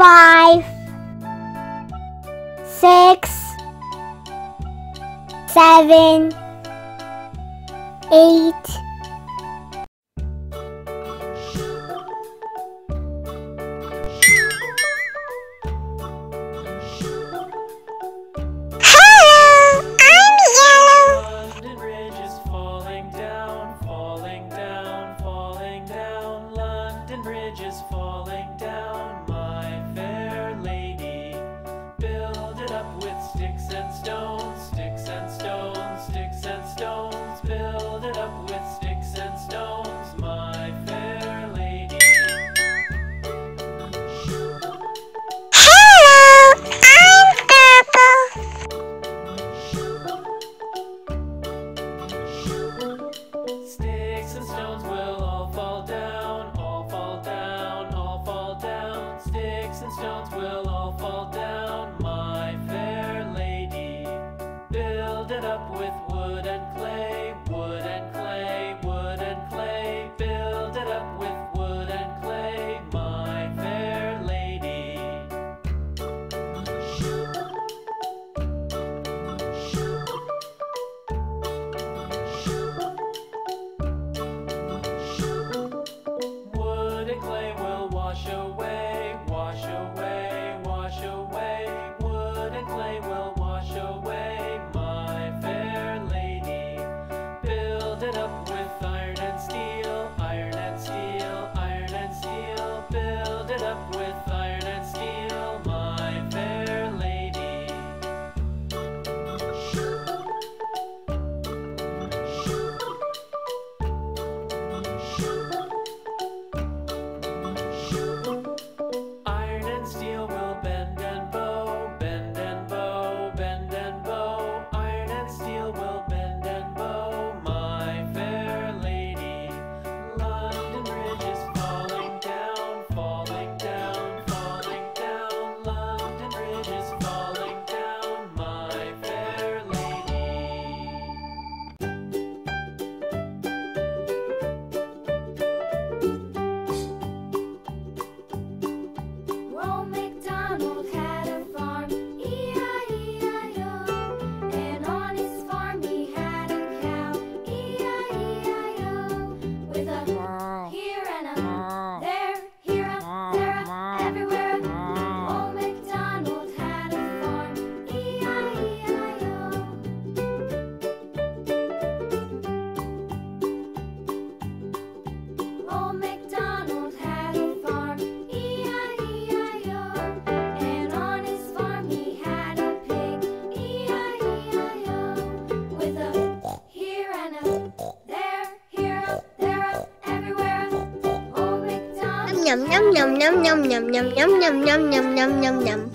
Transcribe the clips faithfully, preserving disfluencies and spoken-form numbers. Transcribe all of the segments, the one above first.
five, six, seven, eight, nhum nhum nhum nhum nhum nhum nhum nhum nhum nhum nhum nhum nhum nhum.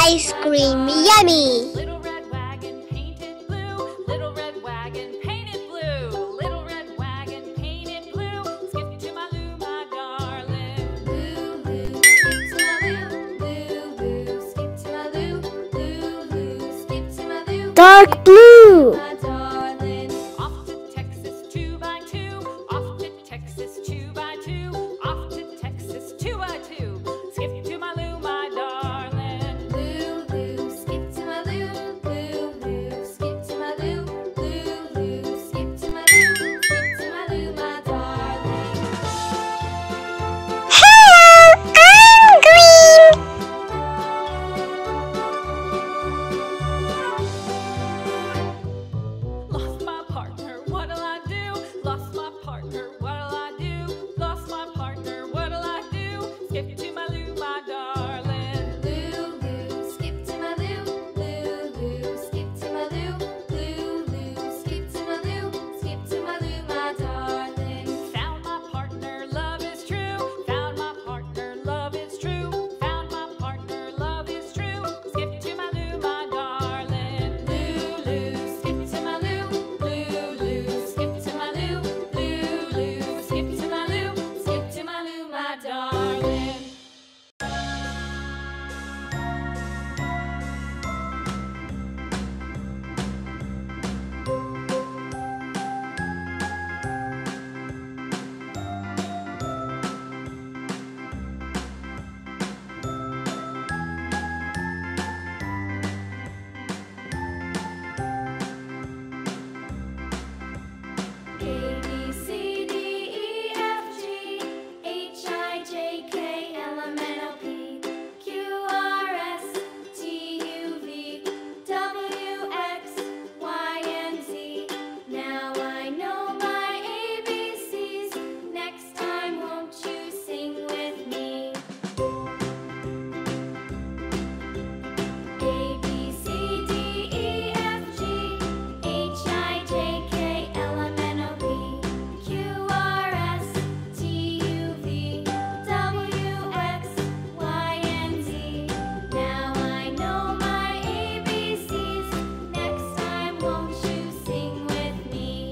Ice cream, yummy! Little red wagon painted blue. Little red wagon painted blue. Little red wagon painted blue. Skip to my Lou, my darling. Lou, Lou, skip to my Lou. Lou, Lou, skip to my Lou. Lou, Lou, skip to my Lou. Dark blue! My darling. Off to Texas two by two. Off to Texas two by two. Off to Texas two by two. Skip to my Lou, my darling. Lou, Lou, skip to my Lou. Lou, Lou, skip to my Lou. Lou, Lou, skip to my Lou. Skip to my Lou, my darling. Hello, I'm green! Lost my partner, what'll I do? Lost my partner, what'll I do? Lost my partner, what'll I do? Skip to my Lou, my darling. Lou, Lou, skip to my Lou. Lou, Lou, skip to my Lou. Lou, Lou, skip to my Lou. Skip to my Lou, my darling. Found my partner, love is true. Found my partner, love is true. Found my partner, love is true. Skip to my Lou, my darling. Lou, Lou, skip to my Lou. Lou, Lou, skip to my Lou. Lou, Lou, skip to my Lou. Skip to my Lou, my darling. A, B, C, D, E, F, G, H, I, J, K, L, M, N, O, P, Q, R, S, T, U, V, W, X, Y, and Z. Now I know my A B Cs. Next time, won't you sing with me? A, B, C, D, E, F, G, H, I, J, K, L, M, N, O, P, Q, R, S, T, U, V, W, X, Y, and Z. Now I know my A B Cs. Next time, won't you sing with me?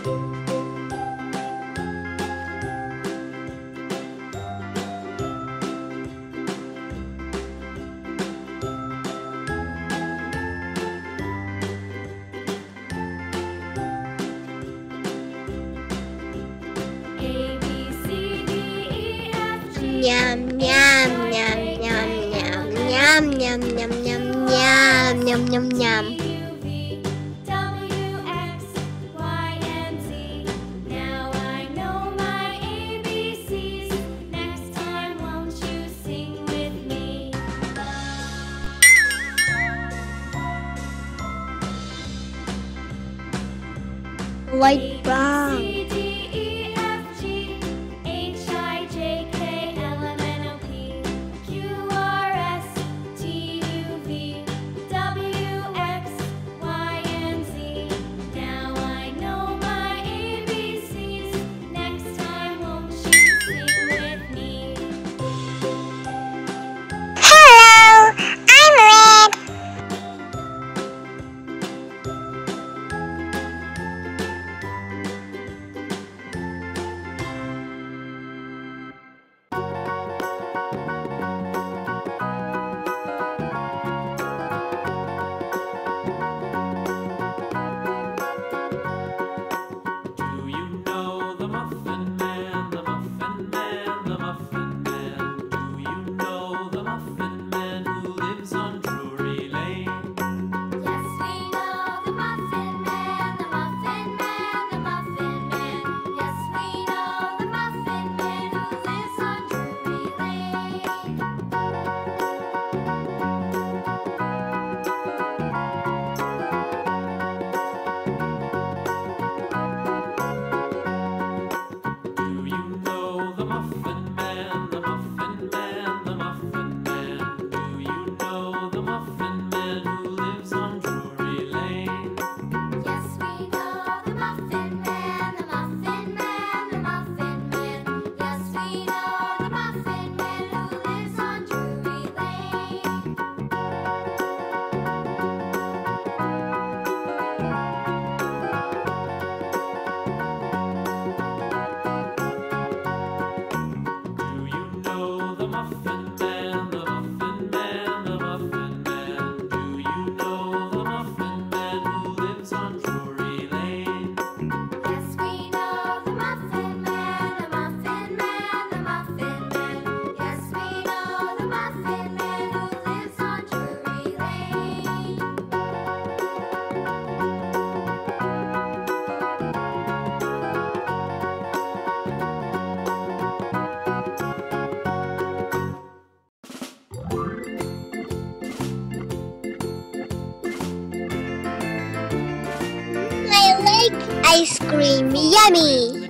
A, B, C, D, E, F, G, Yum, yum, yum, yum, yum, yum, yum, yum, yum, yum, yum, yum, yum. U, V, W, X, Y, and Z. Now I know my A B Cs. Next time, won't you sing with me? Light brown. C, D, E, F, G, H, I, J, K, L, M, N, O, P, Q, R, S, T, U, V, W, X, Y, and Z. Now I know my A B Cs. Next time, won't you sing with me? Hello, I'm red. Muffin Man, the Muffin Man, the Muffin Man. Do you know the Muffin Man who lives on Drury Lane? Yes, we know the Muffin Man, the Muffin Man, the Muffin Man. Yes, we know the Muffin Man who lives on Drury Lane. I like ice cream. Yummy.